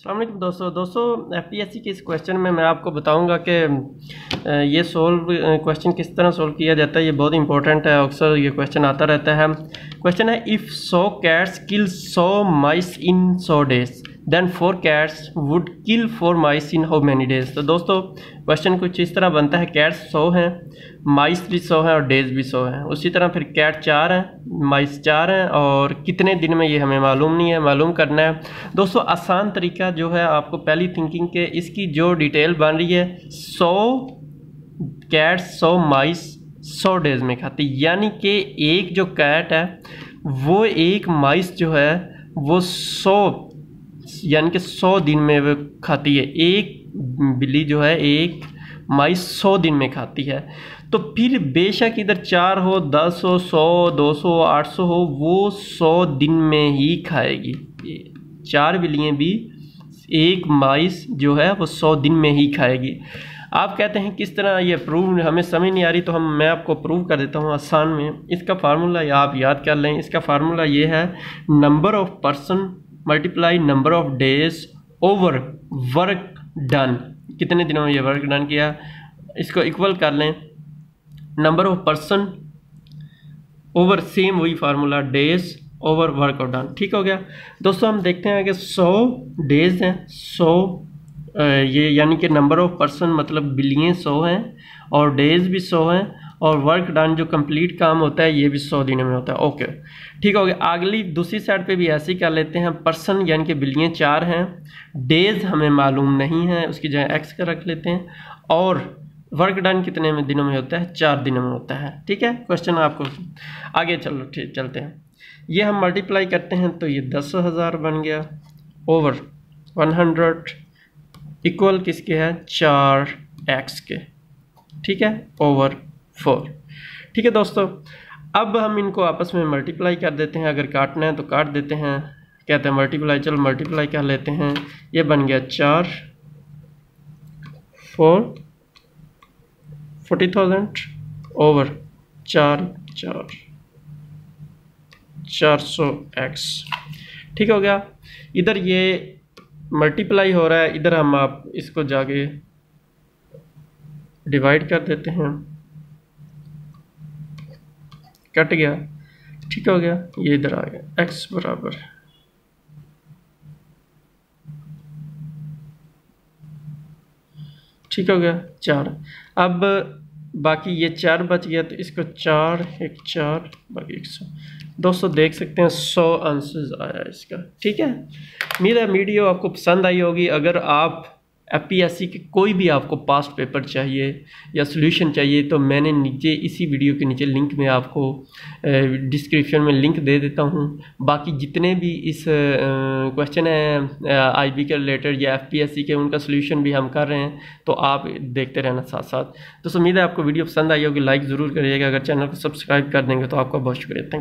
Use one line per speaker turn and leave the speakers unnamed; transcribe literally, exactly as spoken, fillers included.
अस्सलाम वालेकुम दोस्तों दोस्तों एफपीएससी के इस क्वेश्चन में मैं आपको बताऊंगा कि ये सोल्व क्वेश्चन किस तरह सोल्व किया जाता है। ये बहुत इंपॉर्टेंट है, अक्सर ये क्वेश्चन आता रहता है। क्वेश्चन है इफ़ सौ कैट्स किल सौ माइस इन सौ days then four cats would kill four mice in how many days. तो दोस्तों क्वेश्चन कुछ इस तरह बनता है, कैट्स सौ हैं, माइस भी सौ हैं और डेज भी सौ हैं। उसी तरह फिर कैट चार हैं, माइस चार हैं और कितने दिन में ये हमें मालूम नहीं है, मालूम करना है। दोस्तों आसान तरीका जो है आपको पहली थिंकिंग के इसकी जो डिटेल बन रही है, सौ कैट्स सौ माइस सौ डेज में खाती, यानी कि एक जो कैट है वो एक माइस जो है वो सौ यानी कि सौ दिन में वो खाती है। एक बिल्ली जो है एक माइस सौ दिन में खाती है। तो फिर बेशक इधर चार हो, दस हो, सौ, दो सौ, आठ सौ हो, वो सौ दिन में ही खाएगी। चार बिल्लियाँ भी एक माइस जो है वो सौ दिन में ही खाएगी। आप कहते हैं किस तरह ये प्रूव, हमें समझ नहीं आ रही, तो हम मैं आपको प्रूव कर देता हूँ आसान में। इसका फार्मूला या आप याद कर लें। इसका फार्मूला ये है, number of person multiply number of days over work done. कितने दिनों में ये वर्क डन किया, इसको इक्वल कर लें number of person over same वही formula days over work done. ठीक हो गया दोस्तों। हम देखते हैं कि सौ डेज हैं, सौ ये यानी कि नंबर ऑफ पर्सन मतलब बिलियन सौ हैं और डेज भी सौ हैं और वर्क डन जो कंप्लीट काम होता है ये भी सौ दिनों में होता है। ओके ठीक हो गया। अगली दूसरी साइड पे भी ऐसे ही कर लेते हैं। पर्सन यानी कि बिलियन चार हैं, डेज हमें मालूम नहीं है, उसकी जगह एक्स का रख लेते हैं, और वर्क डन कितने में दिनों में होता है, चार दिनों में होता है। ठीक है, क्वेश्चन आपको आगे चलो ठीक चलते हैं। ये हम मल्टीप्लाई करते हैं तो ये दस हज़ार बन गया ओवर वन हंड्रेड इक्वल किसके है, चार एक्स के। ठीक है, ओवर फोर। ठीक है दोस्तों, अब हम इनको आपस में मल्टीप्लाई कर देते हैं। अगर काटना है तो काट देते हैं, कहते हैं मल्टीप्लाई, चलो मल्टीप्लाई कर लेते हैं। ये बन गया चार फोर फोर्टी थाउजेंड ओवर चार चार चार सौ एक्स। ठीक हो गया। इधर ये मल्टीप्लाई हो रहा है, इधर हम आप इसको जाके डिवाइड कर देते हैं, कट गया। ठीक हो गया, ये इधर आ गया x बराबर ठीक हो गया चार। अब बाकी ये चार बच गया तो इसको चार एक चार बाकी एक सौ। दोस्तों देख सकते हैं सौ आंसर्स आया इसका। ठीक है, मेरा वीडियो आपको पसंद आई होगी। अगर आप एफपीएससी के कोई भी आपको पास्ट पेपर चाहिए या सॉल्यूशन चाहिए तो मैंने नीचे इसी वीडियो के नीचे लिंक में आपको डिस्क्रिप्शन में लिंक दे देता हूँ। बाकी जितने भी इस क्वेश्चन हैं आईबी के रिलेटेड या एफपीएससी के, उनका सॉल्यूशन भी हम कर रहे हैं, तो आप देखते रहना साथ साथ। तो उम्मीद है आपको वीडियो पसंद आई होगी। लाइक ज़रूर करिएगा, अगर चैनल को सब्सक्राइब कर देंगे तो आपका बहुत शुक्रिया। थैंक